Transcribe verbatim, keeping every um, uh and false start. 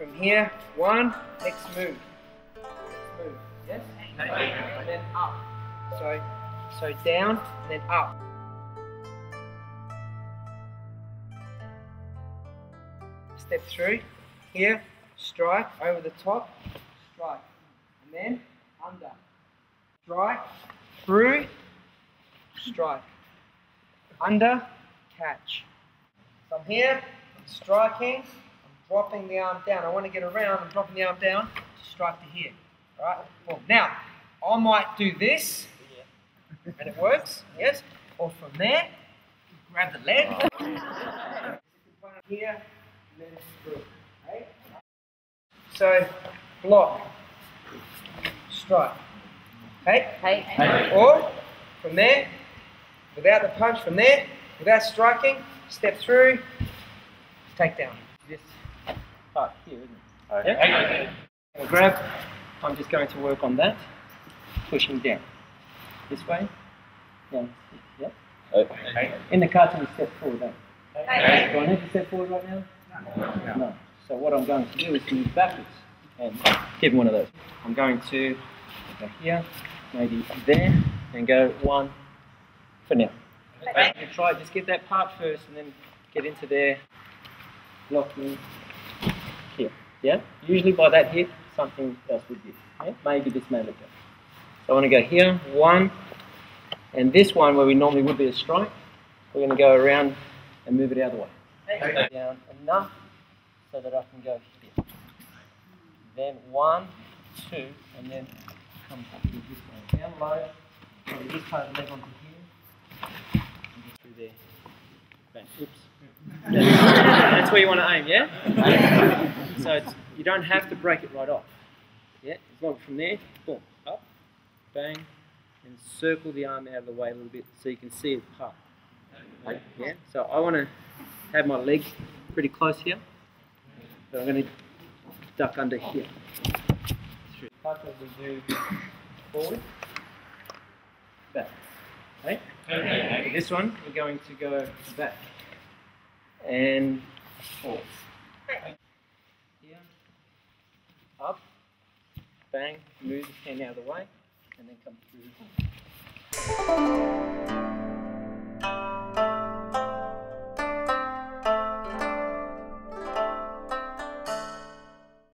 from here, one, next move. Next move, yes? And then up. So, so down and then up. Step through, here, strike, over the top, strike. And then under. Strike, through, strike. Under, catch. So I'm here, I'm striking, I'm dropping the arm down. I want to get around, I'm dropping the arm down to strike to here. Alright? Well, now, I might do this, and it works, yes? Or from there, grab the leg. Here, and then it's through. Okay? So, block, strike. Okay? Hey. Or, from there, without the punch, from there, without striking, step through, take down. This part here, isn't it? Okay. Yeah? I'll grab, I'm just going to work on that, pushing down. This way, down, yeah? Okay. In the kata, we step forward, don't we? Okay. Do I need to step forward right now? No. No. So what I'm going to do is move backwards, and give me one of those. I'm going to go here, maybe there, and go one for now. Okay. You try, just get that part first and then get into there, blocking here. Yeah? Usually by that hit, something else would hit. Yeah? Maybe this may look good. So I want to go here, one, and this one where we normally would be a strike, we're going to go around and move it out of the way. Okay. Down enough so that I can go here. Then one, two, and then come up to this way. Down low, so this part of the leg onto here. Through there. Bang. Oops. That's where you want to aim, yeah? So it's, you don't have to break it right off. Yeah? As long as from there, boom, up, bang, and circle the arm out of the way a little bit so you can see it part. Yeah? So I want to have my legs pretty close here. So I'm going to duck under here. Through. Kata we do forward, back. Okay? Okay. For this one, we're going to go back and forward. Here, up, bang, move the hand out of the way, and then come through.